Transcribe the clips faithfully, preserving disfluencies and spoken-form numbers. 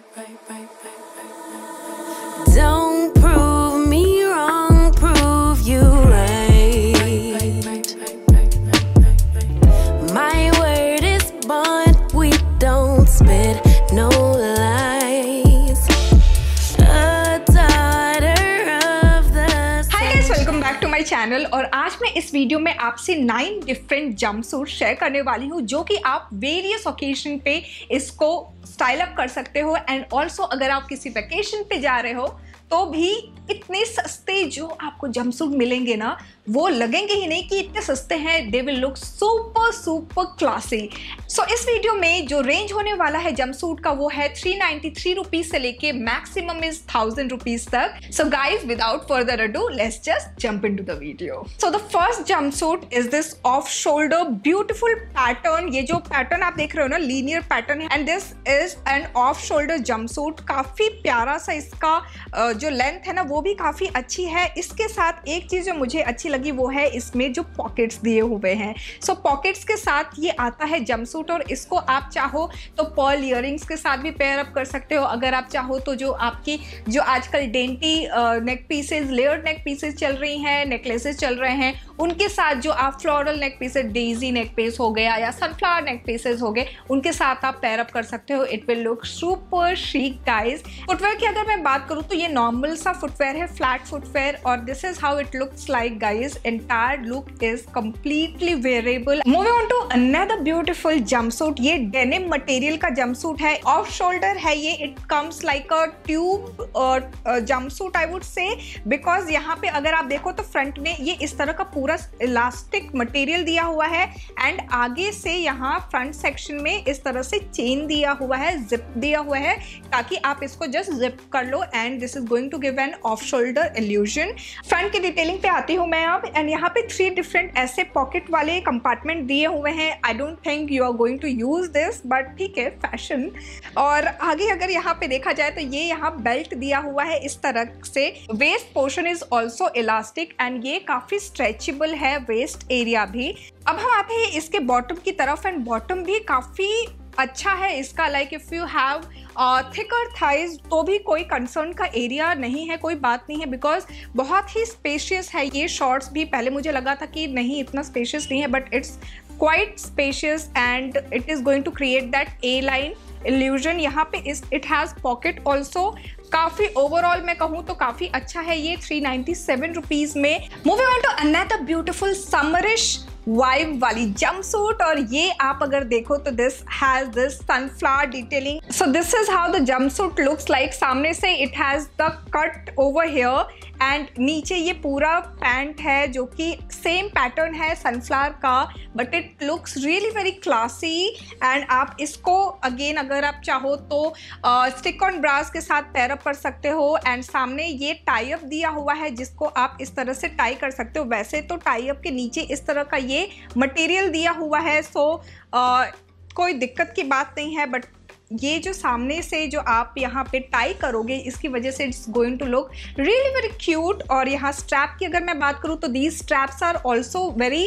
Don't prove me wrong, prove you right. My word is bond, we don't spit no lies. A daughter of the Hi guys, welcome back to my channel। और आज मैं इस video में आपसे nine different jumpsuit share करने वाली हूँ जो कि आप वेरियस ओकेजन पे इसको स्टाइल अप कर सकते हो। एंड ऑल्सो अगर आप किसी वेकेशन पे जा रहे हो तो भी इतने सस्ते जो आपको जंपसूट मिलेंगे ना, वो लगेंगे ही नहीं कि इतने सस्ते हैं। They will look super super classy. So इस वीडियो में जो रेंज होने वाला है जंपसूट का वो है थ्री नाइन्टी थ्री रुपीज से लेके मैक्सिमम इज थाउजेंड रुपीज तक। So guys without further ado let's just jump into the video. So the first jumpsuit is this off shoulder beautiful pattern. ये जो पैटर्न आप देख रहे हो ना, लीनियर पैटर्न है and this is an off shoulder jumpsuit. काफी प्यारा सा इसका uh, जो लेंथ है ना वो भी काफी अच्छी है। इसके साथ एक चीज जो मुझे अच्छी लगी वो है इसमें जो पॉकेट्स दिए हुए हैं। सो so, पॉकेट्स के साथ ये आता है जंपसूट और इसको आप चाहो तो पर्ल इयररिंग्स के साथ भी पेयर अप कर सकते हो। अगर आप चाहो तो जो आपकी जो आजकल dainty neck pieces, layered neck pieces चल रही हैं, नेकलेसेस चल रहे हैं, उनके साथ जो आप floral neck pieces, daisy neck piece हो गया या सनफ्लावर नेक पीसेस हो गए, उनके साथ आप पेयर अप कर सकते हो। It will look super chic guys. Footwear की अगर मैं बात करूँ तो ये नॉर्मल सा फुटवेयर है, फ्लैट फुटवेयर, और this is how it looks like guys. Entire look is completely wearable. Moving on to another beautiful jumpsuit. ये डेनिम मटेरियल का जंपसूट है, ऑफ शोल्डर है ये। It comes like a tube jumpsuit I would say, because यहाँ पे अगर आप देखो तो फ्रंट में ये इस तरह का पूरा इलास्टिक मटेरियल दिया हुआ है एंड आगे से यहाँ फ्रंट सेक्शन में इस तरह से चेन दिया हुआ है, जिप दिया हुआ है ताकि आप इसको जस्ट जिप कर लो। And this is going to give an off shoulder illusion. Front की डिटेलिंग पे आती हूँ मैं अब। एंड यहाँ पे थ्री डिफरेंट ऐसे पॉकेट वाले कंपार्टमेंट दिए हुए हैं। I don't think you are going to use this, but ठीक है, फैशन। और आगे अगर यहाँ पे देखा जाए तो ये यहाँ बेल्ट दिया हुआ है इस तरह से। Waist portion is also elastic and ये काफी स्ट्रेचेबल है, वेस्ट एरिया भी। अब हम आते हैं इसके बॉटम की तरफ एंड बॉटम भी काफी अच्छा है इसका। Like if you have thicker thighs तो भी कोई कंसर्न का एरिया नहीं है, कोई बात नहीं है, बिकॉज बहुत ही स्पेशियस है ये। शॉर्ट्स भी पहले मुझे लगा था कि नहीं इतना स्पेशियस नहीं है, but it's quite spacious and it is going to create that A line illusion. यहाँ पे इस इट हैज पॉकेट ऑल्सो। काफी ओवरऑल मैं कहूँ तो काफी अच्छा है ये थ्री नाइन्टी सेवन रुपीज में। Moving on to another beautiful summerish vibe वाली जंपसूट। और ये आप अगर देखो तो this has this sunflower detailing. So this is how the jumpsuit looks like. सामने से it has the cut over here and नीचे ये पूरा पैंट है जो कि सेम पैटर्न है सनफ्लावर का, but it looks really very classy. And आप इसको अगेन अगर आप चाहो तो स्टिक ऑन ब्रास के साथ पेयर अप कर सकते हो। एंड सामने ये टाई अप दिया हुआ है जिसको आप इस तरह से टाई कर सकते हो। वैसे तो टाई अप के नीचे इस तरह का ये मटेरियल दिया हुआ है, सो uh, कोई दिक्कत की बात नहीं है। बट ये जो सामने से जो आप यहाँ पे टाई करोगे इसकी वजह से it's going to look really very cute. और यहाँ स्ट्रैप की अगर मैं बात करूँ तो these straps are also very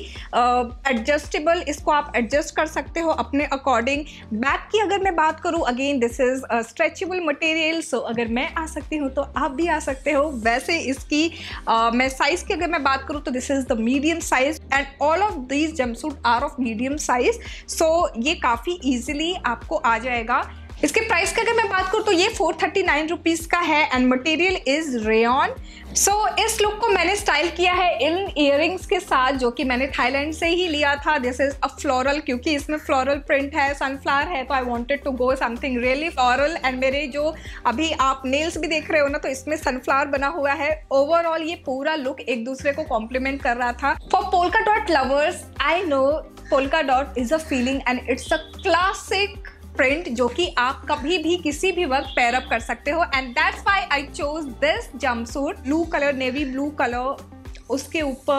adjustable. इसको आप एडजस्ट कर सकते हो अपने अकॉर्डिंग। बैक की अगर मैं बात करूँ, again this is stretchable material, so अगर मैं आ सकती हूँ तो आप भी आ सकते हो। वैसे इसकी uh, मैं साइज़ की अगर मैं बात करूँ तो this is the medium size and all of these jumpsuit are of medium size. So ये काफ़ी ईजिली आपको आ जाएगा। इसके प्राइस की अगर मैं बात करूँ तो ये फोर थर्टी नाइन रुपीज़ का है and material is rayon. So so, इस लुक को मैंने स्टाइल किया है इन इयररिंग्स के साथ जो कि मैंने थाईलैंड से ही लिया था। दिस इज अ फ्लोरल, क्योंकि इसमें फ्लोरल प्रिंट है, सनफ्लावर है, तो I wanted to go something really floral. And मेरे जो अभी आप नेल्स भी देख रहे हो ना, तो इसमें सनफ्लावर बना हुआ है। ओवरऑल ये पूरा लुक एक दूसरे को कॉम्प्लीमेंट कर रहा था। For polka dot lovers, I know polka dot is a feeling and it's a classic print जो कि आप कभी भी किसी भी वक्त पेयर अप कर सकते हो। And that's why I chose this jumpsuit. Blue colour, navy blue colour, उसके ऊपर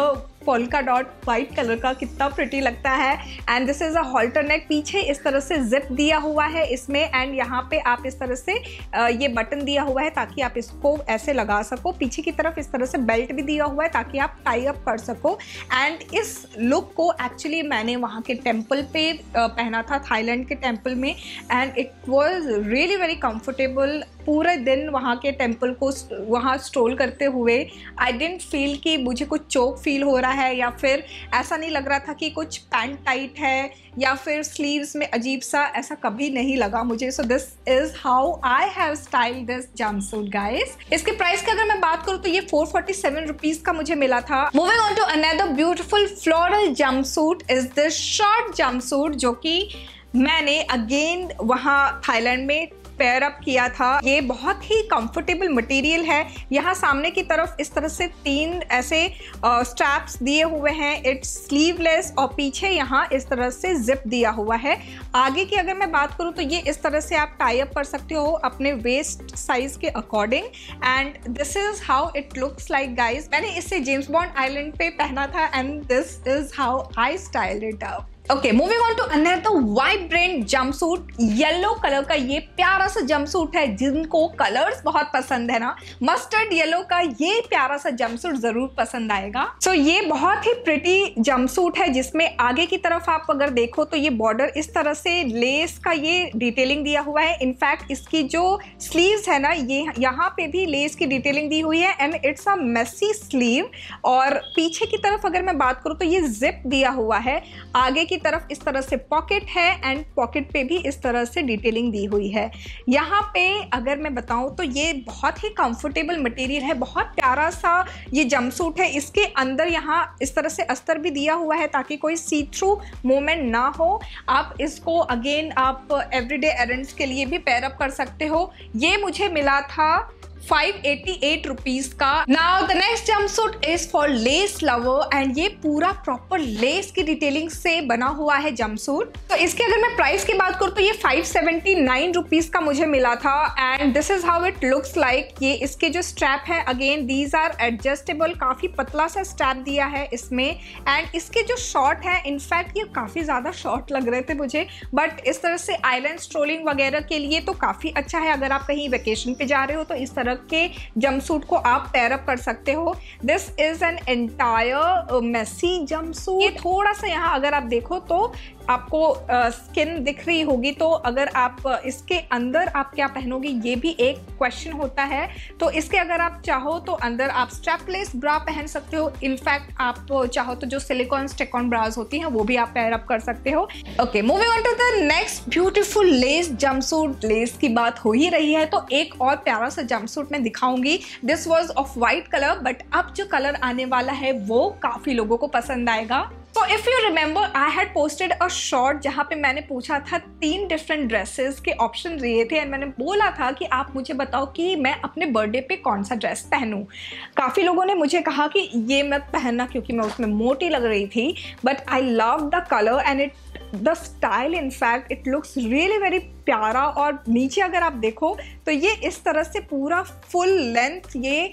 पोल्का डॉट वाइट कलर का, कितना प्रिटी लगता है। And this is a halter neck, पीछे इस तरह से जिप दिया हुआ है इसमें, एंड यहाँ पे आप इस तरह से ये बटन दिया हुआ है ताकि आप इसको ऐसे लगा सको। पीछे की तरफ इस तरह से बेल्ट भी दिया हुआ है ताकि आप टाई अप कर सको। एंड इस लुक को एक्चुअली मैंने वहाँ के टेम्पल पे पहना था, थाईलैंड के टेम्पल में, and it was really very comfortable. पूरे दिन वहाँ के टेम्पल को वहाँ स्ट्रोल करते हुए आई डिडंट फील कि मुझे कुछ चोक फील हो रहा है, या फिर ऐसा नहीं लग रहा था कि कुछ पैंट टाइट है या फिर स्लीव्स में अजीब सा, ऐसा कभी नहीं लगा मुझे। So this is how I have styled this jumpsuit guys. इसके प्राइस की अगर मैं बात करूँ तो ये फोर फोर्टी सेवन रुपीज का मुझे मिला था। Moving on to another beautiful floral jumpsuit is this short jumpsuit, जो कि मैंने अगेन वहाँ थाईलैंड में पेयर अप किया था। ये बहुत ही कंफर्टेबल मटेरियल है। यहाँ सामने की तरफ इस तरह से तीन ऐसे स्ट्रैप्स दिए हुए हैं, इट्स स्लीवलेस, और पीछे यहाँ इस तरह से जिप दिया हुआ है। आगे की अगर मैं बात करूँ तो ये इस तरह से आप टाई अप कर सकते हो अपने वेस्ट साइज के according, and this is how it looks like guys. मैंने इसे जेम्स बॉन्ड आइलैंड पे पहना था, and this is how I styled it up. Okay, moving on to another vibrant jumpsuit. Yellow colour का ये प्यारा सा जंपसूट है। जिनको कलर्स बहुत पसंद है ना, मस्टर्ड येलो का ये प्यारा सा जंपसूट जरूर पसंद आएगा। सो so, ये बहुत ही प्रिटी जंपसूट है, जिसमें आगे की तरफ आप अगर देखो तो ये बॉर्डर इस तरह से लेस का ये डिटेलिंग दिया हुआ है। इनफैक्ट इसकी जो स्लीव्स है ना, ये यहाँ पे भी लेस की डिटेलिंग दी हुई है, and it's a messy sleeve. और पीछे की तरफ अगर मैं बात करूँ तो ये जिप दिया हुआ है। आगे की तरफ इस तरह से पॉकेट है, एंड पॉकेट पे भी इस तरह से डिटेलिंग दी हुई है। यहाँ पे अगर मैं बताऊं तो ये बहुत ही कंफर्टेबल मटेरियल है, बहुत प्यारा सा ये जंपसूट है। इसके अंदर यहाँ इस तरह से अस्तर भी दिया हुआ है ताकि कोई सी थ्रू मोमेंट ना हो। आप इसको अगेन आप एवरीडे एरेंड्स के लिए भी पेयर अप कर सकते हो। ये मुझे मिला था फाइव एटी एट रुपीज का। Now the next jumpsuit is for lace lover, and ये पूरा प्रॉपर लेस की डिटेलिंग से बना हुआ है जंपसूट। तो इसके अगर मैं प्राइस की बात करूँ तो ये फाइव सेवेंटी नाइन रुपीज का मुझे मिला था, and this is how it looks like. ये इसके जो स्ट्रैप है, अगेन दीज आर एडजस्टेबल, काफी पतला सा स्ट्रैप दिया है इसमें। एंड इसके जो शॉर्ट है, इनफैक्ट ये काफी ज्यादा शॉर्ट लग रहे थे मुझे, बट इस तरह से आइलैंड स्ट्रोलिंग वगैरह के लिए तो काफी अच्छा है। अगर आप कहीं वेकेशन पे जा रहे हो तो इस तरह के जंपसूट को आप पेयर अप कर सकते हो। This is an entire messy jumpsuit. ये थोड़ा सा यहाँ अगर आप देखो तो आपको स्किन uh, दिख रही होगी, तो अगर आप uh, इसके अंदर आप क्या पहनोगे ये भी एक क्वेश्चन होता है। तो इसके अगर आप चाहो तो अंदर आप स्ट्रैपलेस ब्रा पहन सकते हो। इनफैक्ट आप चाहो तो जो सिलिकॉन स्टिक ऑन ब्राज होती हैं वो भी आप पेयर अप कर सकते हो। Okay, moving on to the next beautiful lace jumpsuit. Lace की बात हो ही रही है तो एक और प्यारा सा जंपसूट मैं दिखाऊंगी। This was off white colour, but अब जो कलर आने वाला है वो काफी लोगों को पसंद आएगा। तो if you remember I had posted a short जहाँ पे मैंने पूछा था तीन डिफरेंट ड्रेसेस के ऑप्शन दिए थे, एंड मैंने बोला था कि आप मुझे बताओ कि मैं अपने बर्थडे पे कौन सा ड्रेस पहनूं। काफ़ी लोगों ने मुझे कहा कि ये मत पहनना क्योंकि मैं उसमें मोटी लग रही थी, but I love the colour and it the style. In fact it looks really very प्यारा। और नीचे अगर आप देखो तो ये इस तरह से पूरा फुल लेंथ ये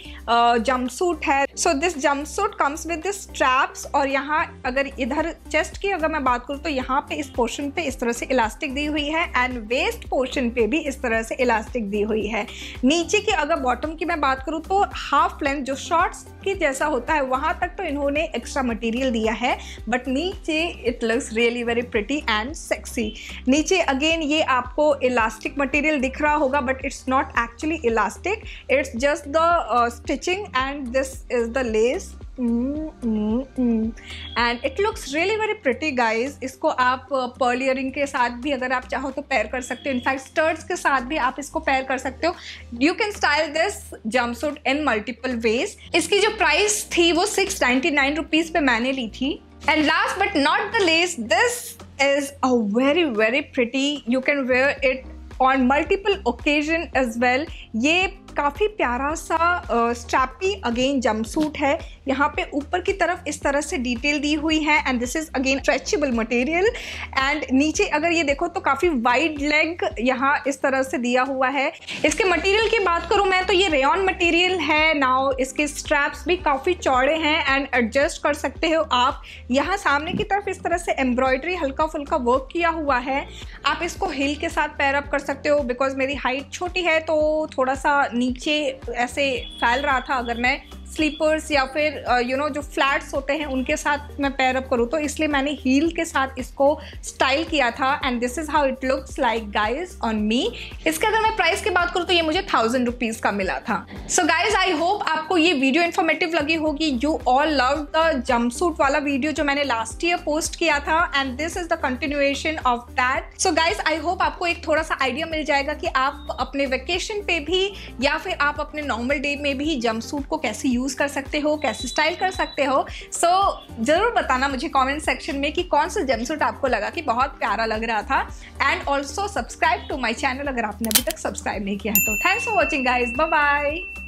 जंपसूट है। So this jumpsuit comes with this straps, और यहाँ अगर इधर चेस्ट की अगर मैं बात करूँ तो यहाँ पे इस पोर्शन पे इस तरह से इलास्टिक दी हुई है, एंड वेस्ट पोर्शन पे भी इस तरह से इलास्टिक दी हुई है। नीचे की अगर बॉटम की मैं बात करूँ तो हाफ लेंथ जो शॉर्ट्स की जैसा होता है वहाँ तक तो इन्होंने एक्स्ट्रा मटेरियल दिया है, बट नीचे it looks really very pretty and sexy. नीचे अगेन ये आपको इलास्टिक मटेरियल दिख रहा होगा, but it's not actually elastic, it's just the stitching, and this is the lace, and it looks really very pretty guys. इसको आप Perl earring के साथ भी अगर आप चाहो तो पेयर कर सकते हो। इनफैक्ट स्टर्ट्स के साथ भी आप इसको पेयर कर सकते हो। You can style this jumpsuit in multiple ways. इसकी जो प्राइस थी वो सिक्स नाइन्टी नाइन रुपीज पे मैंने ली थी। And last but not the least, this is a very very pretty. You can wear it on multiple occasion as well. ये काफ़ी प्यारा सा स्ट्रैपी अगेन जंपसूट है। यहाँ पे ऊपर की तरफ इस तरह से डिटेल दी हुई है and this is again stretchable material. And नीचे अगर ये देखो तो काफ़ी वाइड लेग यहाँ इस तरह से दिया हुआ है। इसके मटेरियल की बात करूँ मैं तो ये रेयॉन मटेरियल है। नाउ इसके स्ट्रैप्स भी काफ़ी चौड़े हैं एंड एडजस्ट कर सकते हो आप। यहाँ सामने की तरफ इस तरह से एम्ब्रॉयडरी हल्का फुल्का वर्क किया हुआ है। आप इसको हिल के साथ पैर अप कर सकते हो। बिकॉज मेरी हाइट छोटी है तो थोड़ा सा नीचे ऐसे फैल रहा था अगर मैं स्लीपर्स या फिर यू नो जो फ्लैट्स होते हैं उनके साथ मैं पैर अप करूँ, तो इसलिए मैंने हील के साथ इसको स्टाइल किया था and this is how it looks like guys on me. इसके अगर मैं प्राइस की बात करूँ तो ये मुझे थाउजेंड रुपीज़ का मिला था। सो गाइज आई होप आपको ये वीडियो इन्फॉर्मेटिव लगी होगी। You all love the jumpsuit वाला वीडियो जो मैंने लास्ट ईयर पोस्ट किया था and this is the continuation of that. So guys I hope आपको एक थोड़ा सा आइडिया मिल जाएगा कि आप अपने वेकेशन पे भी या फिर आप अपने नॉर्मल डे में भी जंपसूट को कैसे यूज कर सकते हो, कैसे स्टाइल कर सकते हो। सो so, जरूर बताना मुझे कमेंट सेक्शन में कि कौन सा जंपसूट आपको लगा कि बहुत प्यारा लग रहा था। And also subscribe to my channel अगर आपने अभी तक सब्सक्राइब नहीं किया है तो। Thanks for watching guys, bye bye.